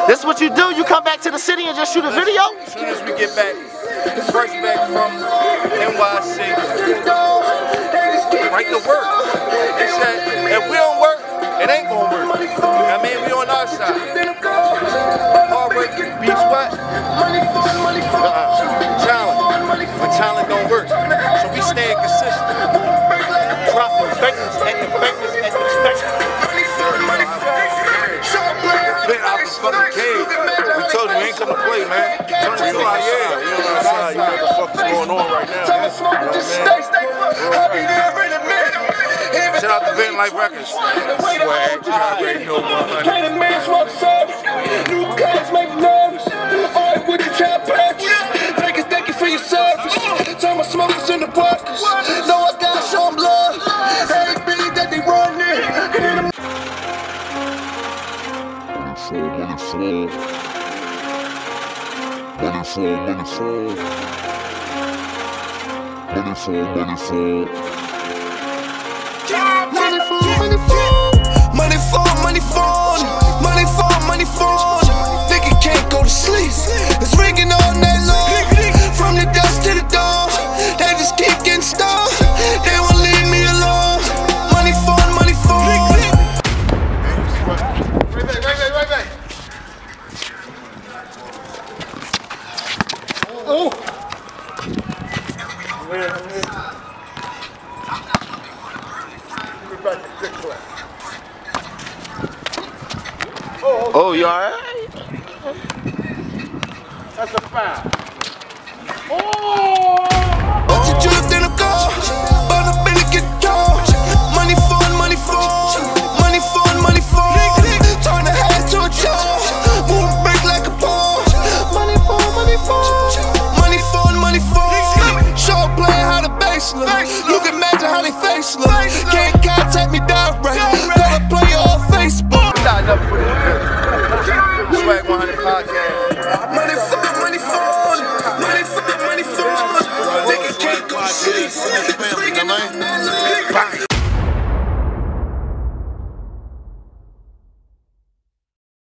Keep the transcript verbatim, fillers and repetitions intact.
This is what you do? You come back to the city and just shoot a video? As soon as we get back, first back from N Y C, right to work. They said, if we don't work, it ain't gonna work. I mean, we on our side. Hard work beats what? Uh-uh. Talent. But talent don't work. So we stay consistent. Drop the bangers at the bangers at the bangers. Been out this fucking cage. We told you we ain't come to play, man. Turn to our yeah. You know what I'm saying? You know what the fuck is going on right now. You know what I mean? Shout out to Van Life Records. Swag, you already know one hundred. New cars make nervous. Alright, with the trap patches. Thank you, thank you for your service. Tell my smokers in the pockets. Know I gotta show them love. Everything that they run in. Money fall, money fall, money fall, money fall, money fall, money fall, money fall, money fall, money fall, money fall, money fall. Nigga can't go to sleep. It's ringing all night long. From the dusk to the dawn, they just keep getting stoned. They won't leave me alone. Money fall, money fall. Right back, right back, right back. Oh! Oh, you alright? That's a foul. Oh! What's the truth in a car? But I've been a guitar. Money fall, money fall. Money fall, money fall. Turn the head to a jaw. Move a break like a paw. Money fall, money fall. Money fall, money fall. Shott playing how the bass look. You can imagine how they face look. Can't contact me direct. Gotta play on Facebook. Swag one hundred podcast. Money fall, money fall. Money fall, money fall. Niggas can't go to sleep.